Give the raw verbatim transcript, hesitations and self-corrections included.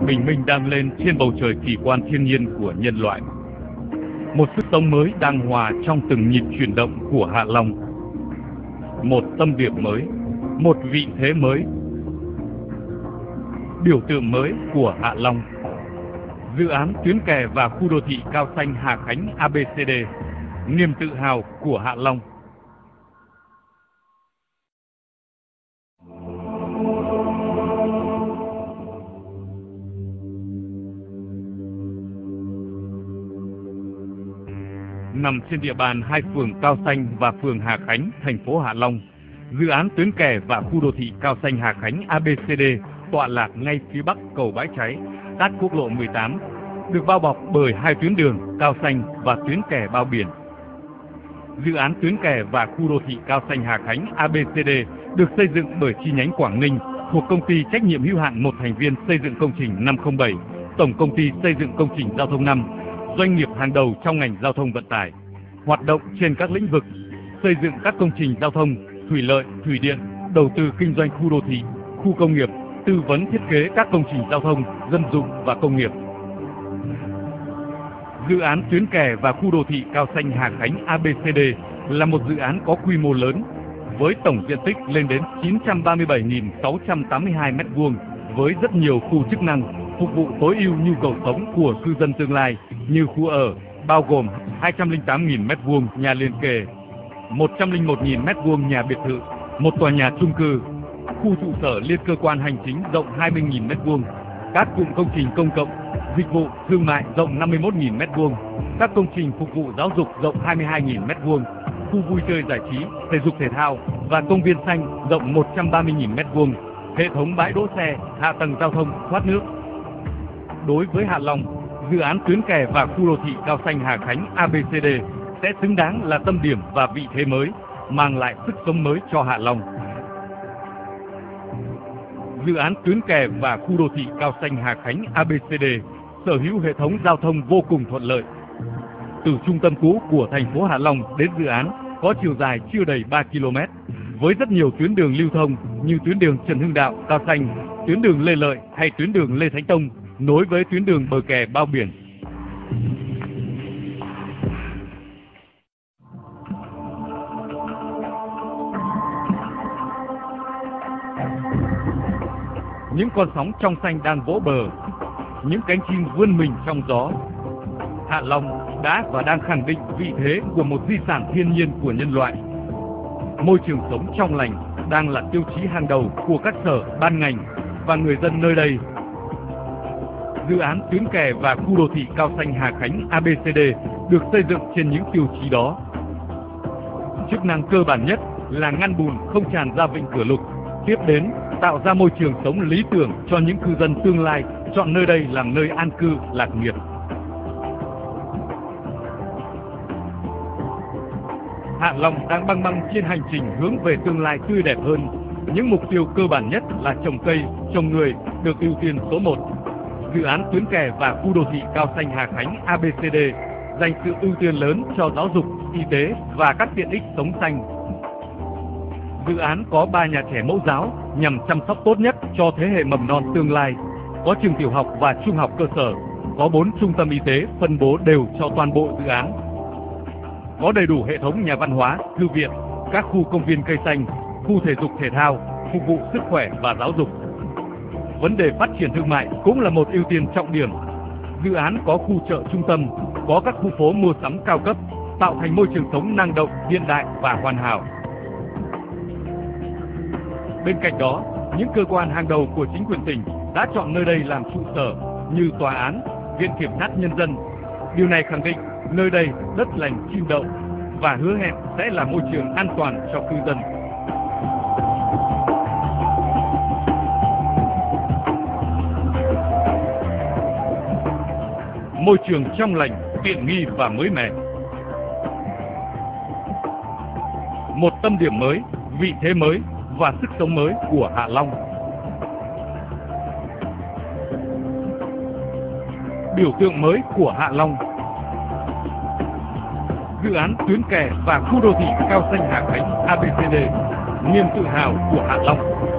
bình minh đang lên trên bầu trời kỳ quan thiên nhiên của nhân loại. Một sức sống mới đang hòa trong từng nhịp chuyển động của Hạ Long. Một tâm điểm mới, một vị thế mới, biểu tượng mới của Hạ Long. Dự án tuyến kè và khu đô thị cao xanh Hà Khánh a bê xê đê, niềm tự hào của Hạ Long. Nằm trên địa bàn hai phường Cao Xanh và phường Hà Khánh, thành phố Hạ Long, dự án tuyến kè và khu đô thị Cao Xanh Hà Khánh a bê xê đê tọa lạc ngay phía bắc cầu Bãi Cháy, sát quốc lộ mười tám, được bao bọc bởi hai tuyến đường Cao Xanh và tuyến kè bao biển. Dự án tuyến kè và khu đô thị Cao Xanh Hà Khánh a bê xê đê được xây dựng bởi chi nhánh Quảng Ninh thuộc công ty trách nhiệm hữu hạn một thành viên xây dựng công trình năm không bảy, Tổng công ty xây dựng công trình giao thông năm, doanh nghiệp hàng đầu trong ngành giao thông vận tải, hoạt động trên các lĩnh vực xây dựng các công trình giao thông, thủy lợi, thủy điện, đầu tư kinh doanh khu đô thị, khu công nghiệp, tư vấn thiết kế các công trình giao thông, dân dụng và công nghiệp. Dự án tuyến kè và khu đô thị Cao Xanh Hà Khánh a bê xê đê là một dự án có quy mô lớn với tổng diện tích lên đến chín trăm ba mươi bảy nghìn sáu trăm tám mươi hai mét vuông với rất nhiều khu chức năng phục vụ tối ưu nhu cầu sống của cư dân tương lai như khu ở, bao gồm hai trăm lẻ tám nghìn mét vuông nhà liền kề, một trăm lẻ một nghìn mét vuông nhà biệt thự, một tòa nhà chung cư, khu trụ sở liên cơ quan hành chính rộng hai mươi nghìn mét vuông, các cụm công trình công cộng, dịch vụ, thương mại rộng năm mươi mốt nghìn mét vuông, các công trình phục vụ giáo dục rộng hai mươi hai nghìn mét vuông, khu vui chơi giải trí, thể dục thể thao và công viên xanh rộng một trăm ba mươi nghìn mét vuông, hệ thống bãi đỗ xe, hạ tầng giao thông, thoát nước. Đối với Hạ Long, dự án tuyến kè và khu đô thị Cao Xanh Hà Khánh a bê xê đê sẽ xứng đáng là tâm điểm và vị thế mới, mang lại sức sống mới cho Hạ Long. Dự án tuyến kè và khu đô thị Cao Xanh Hà Khánh a bê xê đê sở hữu hệ thống giao thông vô cùng thuận lợi. Từ trung tâm cũ của thành phố Hạ Long đến dự án có chiều dài chưa đầy ba ki lô mét, với rất nhiều tuyến đường lưu thông như tuyến đường Trần Hưng Đạo, Cao Xanh, tuyến đường Lê Lợi hay tuyến đường Lê Thánh Tông nối với tuyến đường bờ kè bao biển. Những con sóng trong xanh đang vỗ bờ, những cánh chim vươn mình trong gió. Hạ Long đã và đang khẳng định vị thế của một di sản thiên nhiên của nhân loại. Môi trường sống trong lành đang là tiêu chí hàng đầu của các sở, ban ngành và người dân nơi đây. Dự án tuyến kè và khu đô thị Cao Xanh Hà Khánh a bê xê đê được xây dựng trên những tiêu chí đó. Chức năng cơ bản nhất là ngăn bùn không tràn ra vịnh Cửa Lục, tiếp đến tạo ra môi trường sống lý tưởng cho những cư dân tương lai chọn nơi đây làm nơi an cư lạc nghiệp. Hạ Long đang băng băng trên hành trình hướng về tương lai tươi đẹp hơn. Những mục tiêu cơ bản nhất là trồng cây, trồng người được ưu tiên số một. Dự án tuyến kè và khu đô thị Cao Xanh Hà Khánh a bê xê đê dành sự ưu tiên lớn cho giáo dục, y tế và các tiện ích sống xanh. Dự án có ba nhà trẻ mẫu giáo nhằm chăm sóc tốt nhất cho thế hệ mầm non tương lai, có trường tiểu học và trung học cơ sở, có bốn trung tâm y tế phân bố đều cho toàn bộ dự án. Có đầy đủ hệ thống nhà văn hóa, thư viện, các khu công viên cây xanh, khu thể dục thể thao, phục vụ sức khỏe và giáo dục. Vấn đề phát triển thương mại cũng là một ưu tiên trọng điểm. Dự án có khu chợ trung tâm, có các khu phố mua sắm cao cấp, tạo thành môi trường sống năng động, hiện đại và hoàn hảo. Bên cạnh đó, những cơ quan hàng đầu của chính quyền tỉnh đã chọn nơi đây làm trụ sở như tòa án, viện kiểm sát nhân dân. Điều này khẳng định nơi đây đất lành chim đậu và hứa hẹn sẽ là môi trường an toàn cho cư dân. Môi trường trong lành, tiện nghi và mới mẻ. Một tâm điểm mới, vị thế mới và sức sống mới của Hạ Long. Biểu tượng mới của Hạ Long. Dự án tuyến kè và khu đô thị Cao Xanh Hà Khánh a bê xê đê, niềm tự hào của Hạ Long.